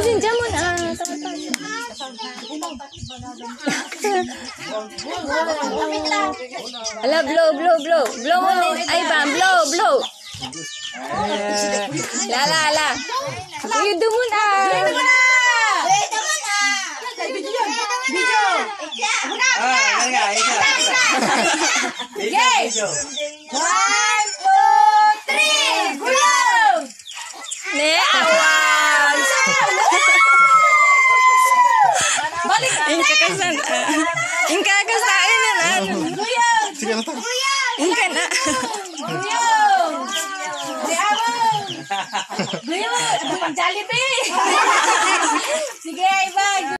din dyan muna. Ala, blow. Blow muna. Ay, Bam, blow. Ala. Uy, doon muna. Video.